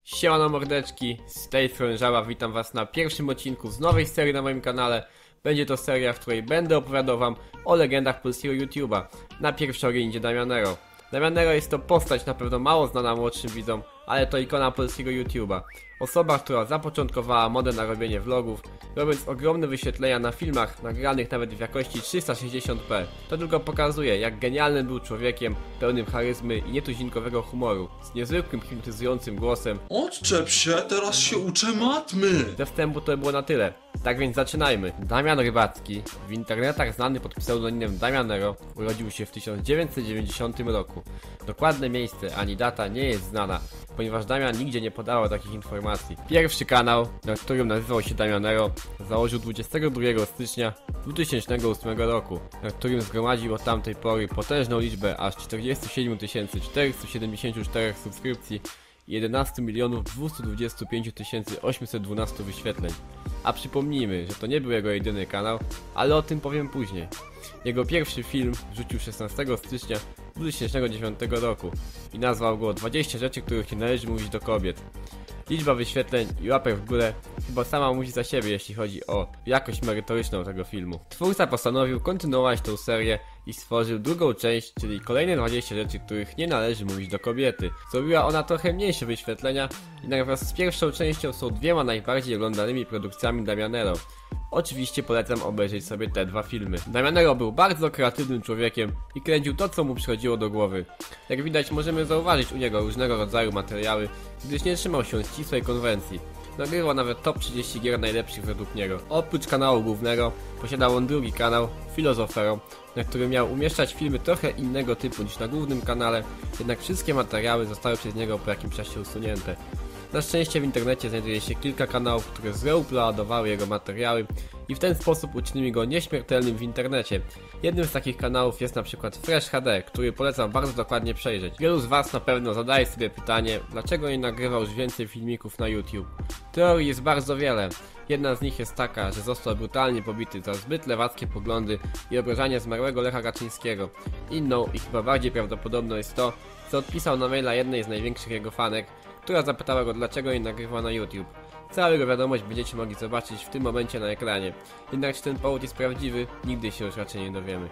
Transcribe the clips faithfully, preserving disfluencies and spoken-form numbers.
Siemano mordeczki, z tej strony Żaba, witam was na pierwszym odcinku z nowej serii na moim kanale. Będzie to seria, w której będę opowiadał wam o legendach polskiego YouTube'a. Na pierwszy ogień idzie Damianero. Damianero jest to postać na pewno mało znana młodszym widzom, ale to ikona polskiego YouTube'a. Osoba, która zapoczątkowała modę na robienie vlogów, robiąc ogromne wyświetlenia na filmach nagranych nawet w jakości trzysta sześćdziesiąt p. To tylko pokazuje, jak genialnym był człowiekiem, pełnym charyzmy i nietuzinkowego humoru, z niezwykłym hipnotyzującym głosem. Odczep się, teraz się uczę matmy! Ze wstępu to było na tyle. Tak więc zaczynajmy. Damian Rybacki, w internetach znany pod pseudonimem Damianero, urodził się w tysiąc dziewięćset dziewięćdziesiątym roku. Dokładne miejsce ani data nie jest znana, ponieważ Damian nigdzie nie podawał takich informacji. Pierwszy kanał, na którym nazywał się Damianero, założył dwudziestego drugiego stycznia dwutysięcznego ósmego roku, na którym zgromadził od tamtej pory potężną liczbę aż czterdzieści siedem tysięcy czterysta siedemdziesiąt cztery subskrypcji i jedenaście milionów dwieście dwadzieścia pięć tysięcy osiemset dwanaście wyświetleń. A przypomnijmy, że to nie był jego jedyny kanał, ale o tym powiem później. Jego pierwszy film wrzucił szesnastego stycznia dwutysięcznego dziewiątego roku i nazwał go dwadzieścia rzeczy, których nie należy mówić do kobiet. Liczba wyświetleń i łapek w górę chyba sama mówi za siebie, jeśli chodzi o jakość merytoryczną tego filmu. Twórca postanowił kontynuować tą serię i stworzył drugą część, czyli kolejne dwadzieścia rzeczy, których nie należy mówić do kobiety. Zrobiła ona trochę mniejsze wyświetlenia, jednak wraz z pierwszą częścią są dwiema najbardziej oglądanymi produkcjami Damianero. Oczywiście polecam obejrzeć sobie te dwa filmy. Damianero był bardzo kreatywnym człowiekiem i kręcił to, co mu przychodziło do głowy. Jak widać, możemy zauważyć u niego różnego rodzaju materiały, gdyż nie trzymał się ścisłej konwencji. Nagrywał nawet top trzydzieści gier najlepszych według niego. Oprócz kanału głównego posiadał on drugi kanał, Filozofero, na którym miał umieszczać filmy trochę innego typu niż na głównym kanale, jednak wszystkie materiały zostały przez niego po jakimś czasie usunięte. Na szczęście w internecie znajduje się kilka kanałów, które zreuploadowały jego materiały i w ten sposób uczynili go nieśmiertelnym w internecie. Jednym z takich kanałów jest na przykład Fresh H D, który polecam bardzo dokładnie przejrzeć. Wielu z was na pewno zadaje sobie pytanie, dlaczego nie nagrywał już więcej filmików na YouTube. Teorii jest bardzo wiele. Jedna z nich jest taka, że został brutalnie pobity za zbyt lewackie poglądy i obrażanie zmarłego Lecha Kaczyńskiego. Inną i chyba bardziej prawdopodobną jest to, co odpisał na maila jednej z największych jego fanek, która zapytała go, dlaczego nie nagrywa na YouTube. Całą jego wiadomość będziecie mogli zobaczyć w tym momencie na ekranie. Jednak czy ten powód jest prawdziwy, nigdy się już raczej nie dowiemy.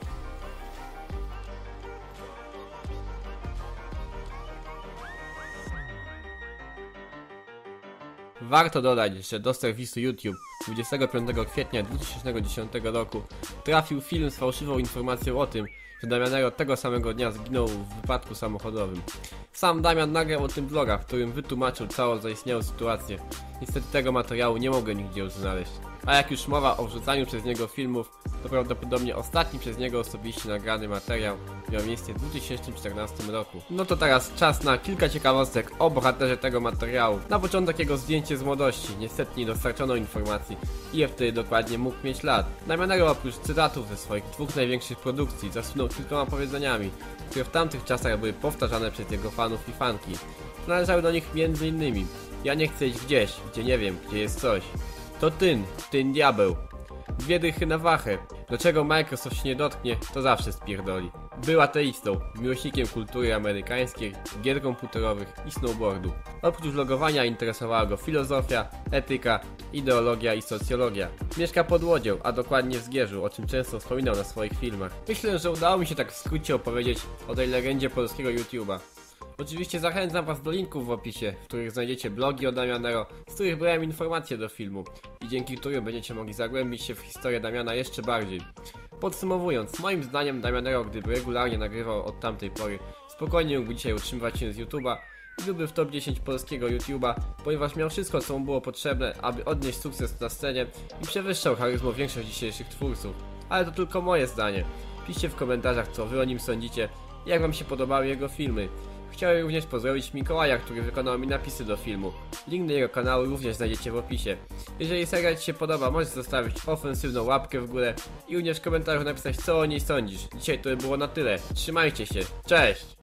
Warto dodać, że do serwisu YouTube dwudziestego piątego kwietnia dwa tysiące dziesiątego roku trafił film z fałszywą informacją o tym, że Damianero tego samego dnia zginął w wypadku samochodowym. Sam Damian nagrał o tym vloga, w którym wytłumaczył całą zaistniałą sytuację. Niestety tego materiału nie mogę nigdzie już znaleźć. A jak już mowa o wrzucaniu przez niego filmów, to prawdopodobnie ostatni przez niego osobiście nagrany materiał miał miejsce w dwa tysiące czternastym roku. No to teraz czas na kilka ciekawostek o bohaterze tego materiału. Na początek jego zdjęcie z młodości, niestety nie dostarczono informacji, ile wtedy dokładnie mógł mieć lat. Damianero oprócz cytatów ze swoich dwóch największych produkcji zasunął kilkoma powiedzeniami, które w tamtych czasach były powtarzane przez jego fanów i fanki. Należały do nich między innymi: ja nie chcę iść gdzieś, gdzie nie wiem, gdzie jest coś. To tyn, tyn diabeł. Dwie dychy na wachę. Do czego Microsoft się nie dotknie, to zawsze spierdoli. Był ateistą, miłośnikiem kultury amerykańskiej, gier komputerowych i snowboardu. Oprócz vlogowania interesowała go filozofia, etyka, ideologia i socjologia. Mieszka pod Łodzią, a dokładnie w Zgierzu, o czym często wspominał na swoich filmach. Myślę, że udało mi się tak w skrócie opowiedzieć o tej legendzie polskiego YouTube'a. Oczywiście zachęcam was do linków w opisie, w których znajdziecie blogi o Damianero, z których brałem informacje do filmu i dzięki którym będziecie mogli zagłębić się w historię Damiana jeszcze bardziej. Podsumowując, moim zdaniem Damianero, gdyby regularnie nagrywał od tamtej pory, spokojnie mógłby dzisiaj utrzymywać się z YouTube'a i byłby w top dziesięć polskiego YouTube'a, ponieważ miał wszystko, co mu było potrzebne, aby odnieść sukces na scenie i przewyższał charyzmą większość dzisiejszych twórców. Ale to tylko moje zdanie. Piszcie w komentarzach, co wy o nim sądzicie i jak wam się podobały jego filmy. Chciałem również pozdrowić Mikołaja, który wykonał mi napisy do filmu. Link do jego kanału również znajdziecie w opisie. Jeżeli seria ci się podoba, możesz zostawić ofensywną łapkę w górę i również w komentarzu napisać, co o niej sądzisz. Dzisiaj to by było na tyle. Trzymajcie się. Cześć!